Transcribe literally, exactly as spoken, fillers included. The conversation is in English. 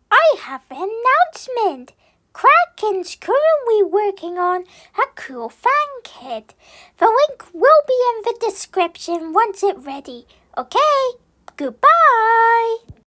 I have an announcement. Kraken's currently working on a cool fan kit. The link will be in the description once it's ready. Okay, goodbye.